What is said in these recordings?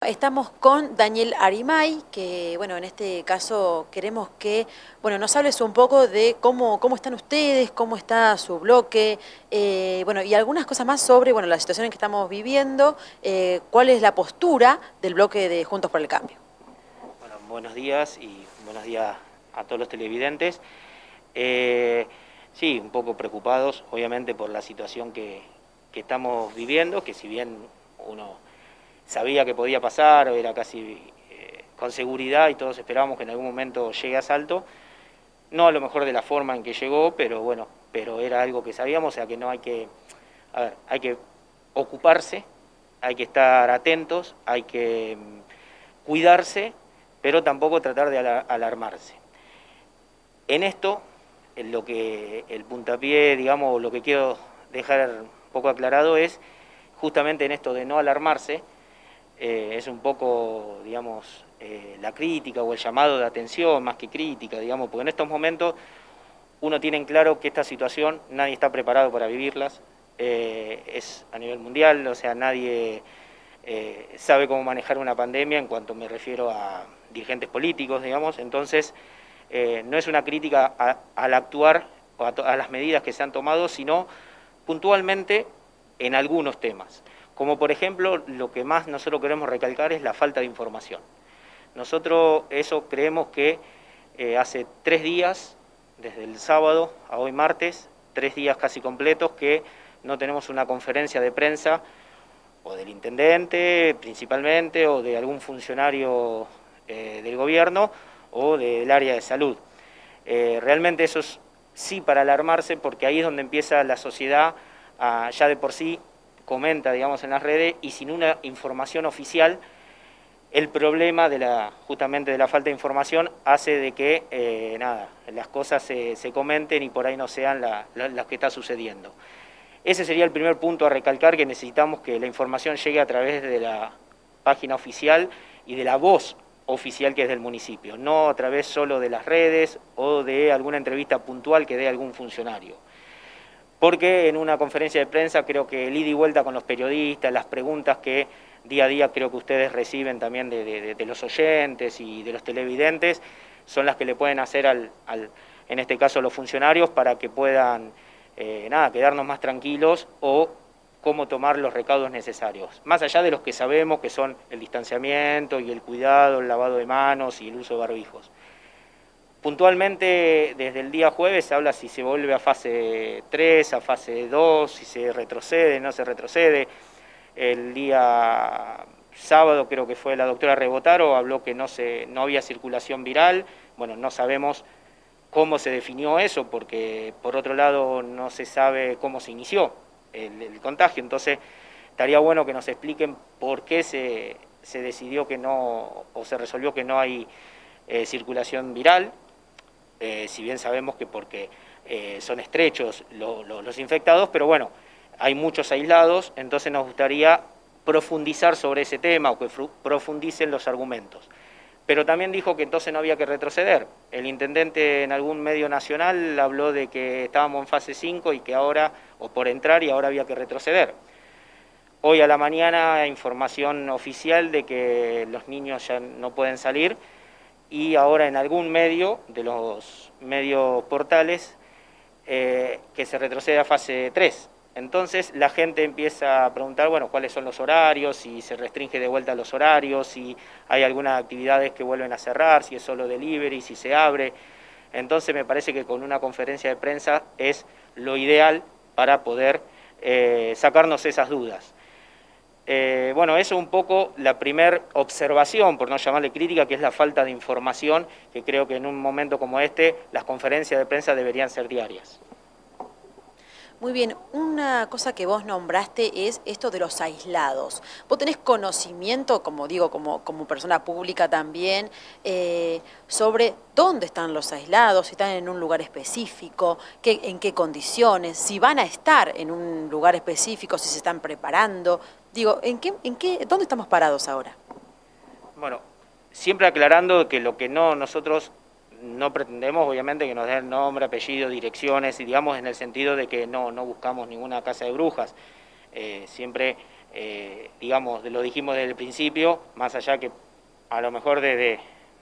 Estamos con Daniel Arimay, que bueno, en este caso queremos que nos hables un poco de cómo están ustedes, cómo está su bloque, bueno, y algunas cosas más sobre la situación en que estamos viviendo, cuál es la postura del bloque de Juntos por el Cambio. Bueno, buenos días y buenos días a todos los televidentes. Sí, un poco preocupados, obviamente, por la situación que estamos viviendo, que si bien uno sabía que podía pasar, era casi con seguridad y todos esperábamos que en algún momento llegue a Salto, no a lo mejor de la forma en que llegó, pero bueno, pero era algo que sabíamos, o sea que no hay que, a ver, hay que ocuparse, hay que estar atentos, hay que cuidarse, pero tampoco tratar de alarmarse. En esto, lo que el puntapié, digamos, lo que quiero dejar un poco aclarado es justamente en esto de no alarmarse, es un poco, digamos, la crítica o el llamado de atención, más que crítica, digamos, porque en estos momentos uno tiene en claro que esta situación nadie está preparado para vivirlas, es a nivel mundial, o sea, nadie sabe cómo manejar una pandemia en cuanto me refiero a dirigentes políticos, digamos, entonces no es una crítica al actuar o a las medidas que se han tomado, sino puntualmente en algunos temas. Como por ejemplo, lo que más nosotros queremos recalcar es la falta de información. Nosotros eso creemos que hace 3 días, desde el sábado a hoy martes, 3 días casi completos, que no tenemos una conferencia de prensa o del intendente principalmente, o de algún funcionario del gobierno o del área de salud. Realmente eso es sí para alarmarse, porque ahí es donde empieza la sociedad ya de por sí comenta, digamos, en las redes, y sin una información oficial, el problema justamente de la falta de información hace de que las cosas se comenten y por ahí no sean las que está sucediendo. Ese sería el primer punto a recalcar, que necesitamos que la información llegue a través de la página oficial y de la voz oficial que es del municipio, no a través solo de las redes o de alguna entrevista puntual que dé algún funcionario. Porque en una conferencia de prensa creo que el ida y vuelta con los periodistas, las preguntas que día a día creo que ustedes reciben también de los oyentes y de los televidentes, son las que le pueden hacer en este caso a los funcionarios, para que puedan quedarnos más tranquilos o cómo tomar los recaudos necesarios. Más allá de los que sabemos, que son el distanciamiento y el cuidado, el lavado de manos y el uso de barbijos. Puntualmente, desde el día jueves se habla si se vuelve a fase 3, a fase 2, si se retrocede, no se retrocede. El día sábado creo que fue la doctora Rebotaro, habló que no había circulación viral. Bueno, no sabemos cómo se definió eso, porque por otro lado no se sabe cómo se inició el contagio. Entonces estaría bueno que nos expliquen por qué se decidió que no, o se resolvió que no hay circulación viral. Si bien sabemos que porque son estrechos los infectados, pero bueno, hay muchos aislados, entonces nos gustaría profundizar sobre ese tema, o que profundicen los argumentos. Pero también dijo que entonces no había que retroceder. El intendente en algún medio nacional habló de que estábamos en fase 5 y que ahora, o por entrar, y ahora había que retroceder. Hoy a la mañana información oficial de que los niños ya no pueden salir, y ahora en algún medio, de los medios portales, que se retrocede a fase 3. Entonces la gente empieza a preguntar, bueno, cuáles son los horarios, si se restringe de vuelta los horarios, si hay algunas actividades que vuelven a cerrar, si es solo delivery, si se abre. Entonces me parece que con una conferencia de prensa es lo ideal para poder sacarnos esas dudas. Bueno, eso es un poco la primera observación, por no llamarle crítica, que es la falta de información, que creo que en un momento como este las conferencias de prensa deberían ser diarias. Muy bien, una cosa que vos nombraste es esto de los aislados. ¿Vos tenés conocimiento, como digo, como persona pública también, sobre dónde están los aislados, si están en un lugar específico, en qué condiciones, si van a estar en un lugar específico, si se están preparando? Digo, ¿dónde estamos parados ahora? Bueno, siempre aclarando que lo que nosotros no pretendemos, obviamente, que nos den nombre, apellido, direcciones, y digamos en el sentido de que no buscamos ninguna casa de brujas. Siempre digamos, lo dijimos desde el principio, más allá que a lo mejor desde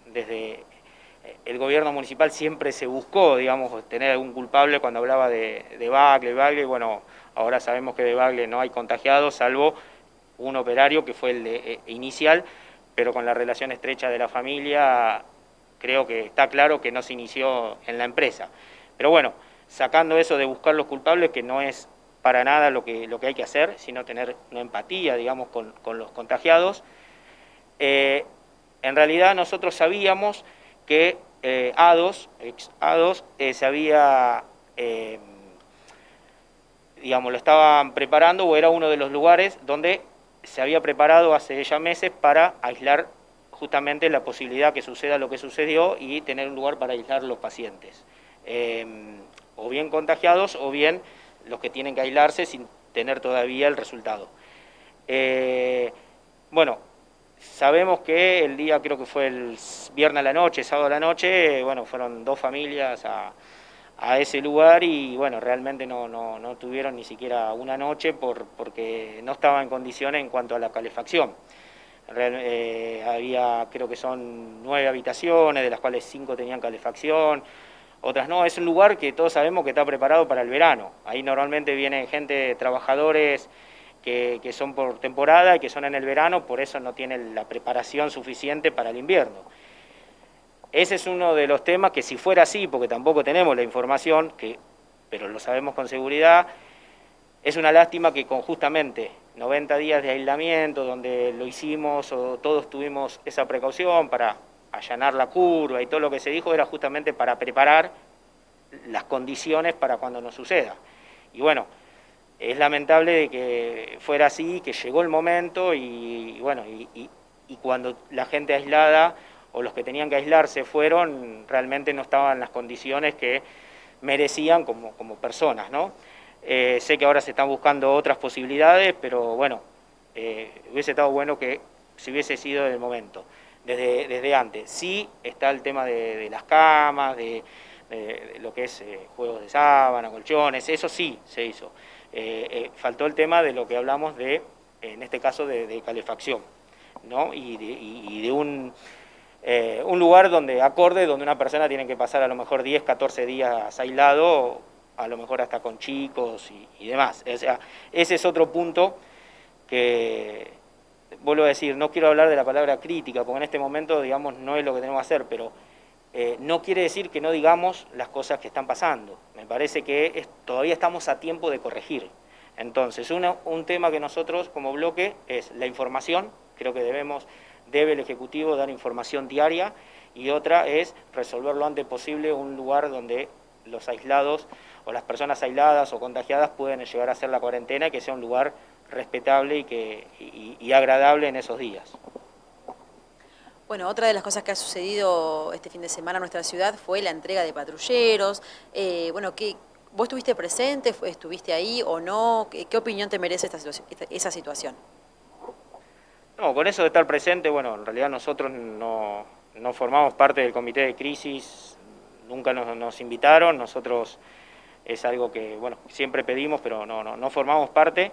el gobierno municipal siempre se buscó, digamos, tener algún culpable cuando hablaba de Bagle, bueno, ahora sabemos que de Bagle no hay contagiados, salvo un operario que fue el inicial, pero con la relación estrecha de la familia, creo que está claro que no se inició en la empresa. Pero bueno, sacando eso de buscar los culpables, que no es para nada lo que hay que hacer, sino tener una empatía, digamos, con los contagiados. En realidad nosotros sabíamos que ex-ADOS, se había, digamos, lo estaban preparando, o era uno de los lugares donde se había preparado hace ya meses para aislar justamente la posibilidad que suceda lo que sucedió y tener un lugar para aislar los pacientes, o bien contagiados o bien los que tienen que aislarse sin tener todavía el resultado. Bueno, sabemos que el día, creo que fue el viernes a la noche, sábado a la noche, bueno, fueron 2 familias a ese lugar y bueno, realmente no tuvieron ni siquiera una noche porque no estaba en condiciones en cuanto a la calefacción. Había, creo que son 9 habitaciones, de las cuales 5 tenían calefacción, otras no. Es un lugar que todos sabemos que está preparado para el verano. Ahí normalmente vienen gente, trabajadores que son por temporada y que son en el verano, por eso no tienen la preparación suficiente para el invierno. Ese es uno de los temas que, si fuera así, porque tampoco tenemos la información, pero lo sabemos con seguridad, es una lástima que con justamente 90 días de aislamiento, donde lo hicimos o todos tuvimos esa precaución para allanar la curva y todo lo que se dijo, era justamente para preparar las condiciones para cuando nos suceda. Y bueno, es lamentable de que fuera así, que llegó el momento y bueno, y cuando la gente aislada o los que tenían que aislarse fueron, realmente no estaban en las condiciones que merecían como personas, ¿no? Sé que ahora se están buscando otras posibilidades, pero bueno, hubiese estado bueno que si hubiese sido el momento, desde antes. Sí está el tema de las camas, de lo que es juegos de sábana, colchones, eso sí se hizo. Faltó el tema de lo que hablamos en este caso, de calefacción, ¿no? Y de un lugar donde una persona tiene que pasar a lo mejor 10, 14 días aislado, a lo mejor hasta con chicos y demás. O sea, ese es otro punto que, vuelvo a decir, no quiero hablar de la palabra crítica, porque en este momento, digamos, no es lo que tenemos que hacer, pero no quiere decir que no digamos las cosas que están pasando. Me parece que todavía estamos a tiempo de corregir. Entonces, un tema que nosotros como bloque es la información. Creo que debe el Ejecutivo dar información diaria, y otra es resolver lo antes posible un lugar donde los aislados o las personas aisladas o contagiadas pueden llegar a hacer la cuarentena, y que sea un lugar respetable y agradable en esos días. Bueno, otra de las cosas que ha sucedido este fin de semana en nuestra ciudad fue la entrega de patrulleros. Bueno, ¿vos estuviste presente, estuviste ahí o no? ¿Qué opinión te merece esa situación? No, con eso de estar presente, bueno, en realidad nosotros no formamos parte del comité de crisis, nunca nos invitaron, nosotros es algo que, bueno, siempre pedimos, pero no formamos parte.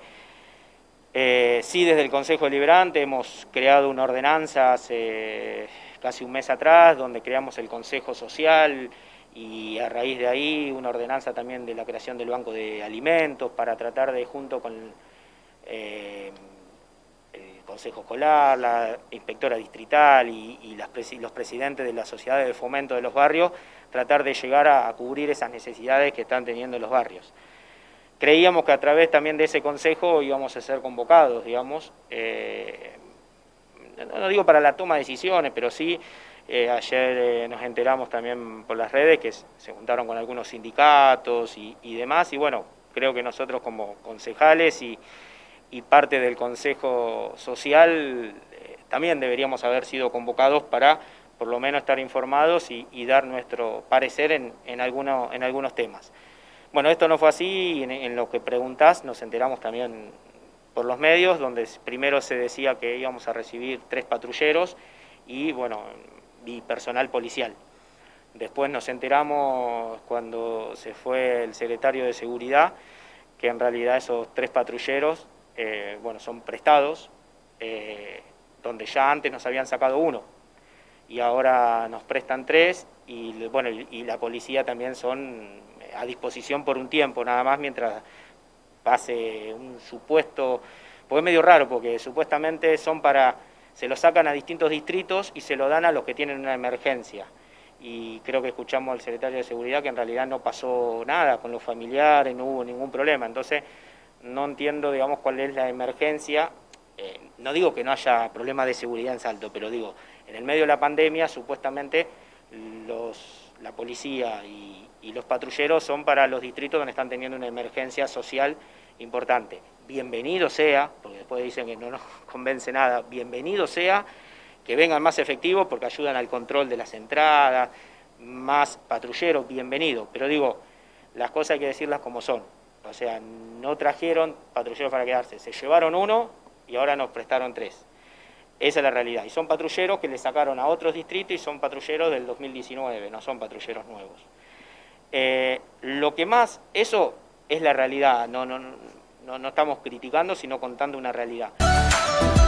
Sí, desde el Consejo Deliberante hemos creado una ordenanza hace casi un mes atrás, donde creamos el Consejo Social, y a raíz de ahí una ordenanza también de la creación del Banco de Alimentos, para tratar de, junto con el Consejo Escolar, la inspectora distrital y los presidentes de las sociedades de fomento de los barrios, tratar de llegar a cubrir esas necesidades que están teniendo los barrios. Creíamos que a través también de ese consejo íbamos a ser convocados, digamos, no digo para la toma de decisiones, pero sí, ayer nos enteramos también por las redes que se juntaron con algunos sindicatos y demás, y bueno, creo que nosotros como concejales y parte del Consejo Social también deberíamos haber sido convocados para por lo menos estar informados y dar nuestro parecer en algunos temas. Bueno, esto no fue así, en lo que preguntás nos enteramos también por los medios, donde primero se decía que íbamos a recibir 3 patrulleros y, bueno, y personal policial. Después nos enteramos cuando se fue el secretario de Seguridad que en realidad esos 3 patrulleros bueno, son prestados, donde ya antes nos habían sacado uno y ahora nos prestan 3 y, bueno, y la policía también son a disposición por un tiempo, nada más mientras pase un supuesto, porque es medio raro, porque supuestamente son se lo sacan a distintos distritos y se lo dan a los que tienen una emergencia. Y creo que escuchamos al secretario de Seguridad que en realidad no pasó nada con los familiares, no hubo ningún problema. Entonces, no entiendo, digamos, cuál es la emergencia. No digo que no haya problemas de seguridad en Salto, pero digo, en el medio de la pandemia, supuestamente, la policía y los patrulleros son para los distritos donde están teniendo una emergencia social importante. Bienvenido sea, porque después dicen que no nos convence nada, bienvenido sea que vengan más efectivos porque ayudan al control de las entradas, más patrulleros, bienvenido. Pero digo, las cosas hay que decirlas como son. O sea, no trajeron patrulleros para quedarse, se llevaron uno y ahora nos prestaron 3. Esa es la realidad. Y son patrulleros que le sacaron a otros distritos y son patrulleros del 2019, no son patrulleros nuevos. Lo que más, eso es la realidad, no estamos criticando, sino contando una realidad.